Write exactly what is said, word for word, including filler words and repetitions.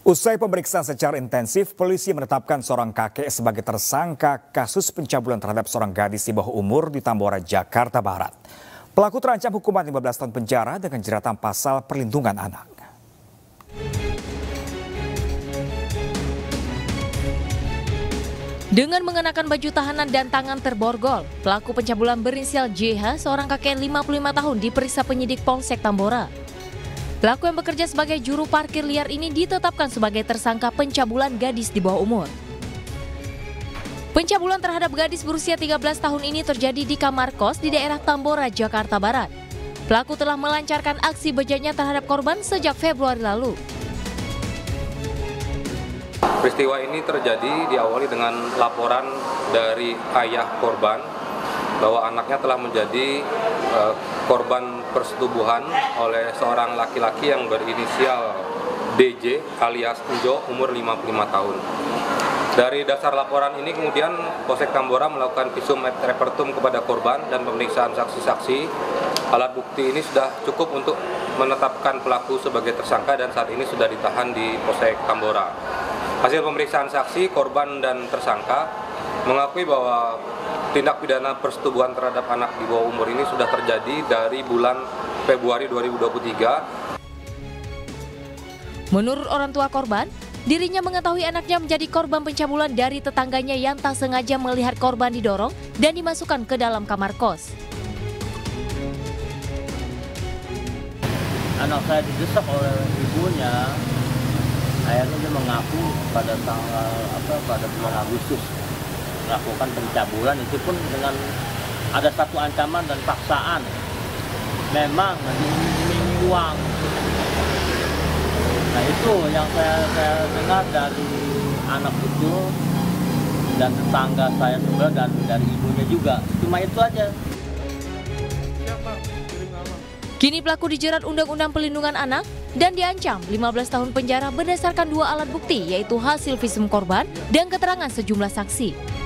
Usai pemeriksaan secara intensif, polisi menetapkan seorang kakek sebagai tersangka kasus pencabulan terhadap seorang gadis di bawah umur di Tambora, Jakarta Barat. Pelaku terancam hukuman lima belas tahun penjara dengan jeratan pasal perlindungan anak. Dengan mengenakan baju tahanan dan tangan terborgol, pelaku pencabulan berinisial J H, seorang kakek lima puluh lima tahun, diperiksa penyidik Polsek Tambora. Pelaku yang bekerja sebagai juru parkir liar ini ditetapkan sebagai tersangka pencabulan gadis di bawah umur. Pencabulan terhadap gadis berusia tiga belas tahun ini terjadi di kamar kos di daerah Tambora, Jakarta Barat. Pelaku telah melancarkan aksi bejatnya terhadap korban sejak Februari lalu. Peristiwa ini terjadi diawali dengan laporan dari ayah korban bahwa anaknya telah menjadi uh, korban persetubuhan oleh seorang laki-laki yang berinisial D J alias Ujo, umur lima puluh lima tahun. Dari dasar laporan ini kemudian Polsek Tambora melakukan visum et repertum kepada korban dan pemeriksaan saksi-saksi. Alat bukti ini sudah cukup untuk menetapkan pelaku sebagai tersangka dan saat ini sudah ditahan di Polsek Tambora. Hasil pemeriksaan saksi, korban dan tersangka mengakui bahwa tindak pidana persetubuhan terhadap anak di bawah umur ini sudah terjadi dari bulan Februari dua ribu dua puluh tiga. Menurut orang tua korban, dirinya mengetahui anaknya menjadi korban pencabulan dari tetangganya yang tak sengaja melihat korban didorong dan dimasukkan ke dalam kamar kos. Anak saya didesak oleh ibunya. Akhirnya dia mengaku pada tanggal apa pada bulan Agustus melakukan pencabulan, itu pun dengan ada satu ancaman dan paksaan. Memang diiming-imingi uang. Nah itu yang saya, saya dengar dari anak itu dan tetangga saya juga dan dari ibunya juga. Cuma itu aja. Kini pelaku dijerat Undang-Undang Perlindungan Anak dan diancam lima belas tahun penjara berdasarkan dua alat bukti, yaitu hasil visum korban dan keterangan sejumlah saksi.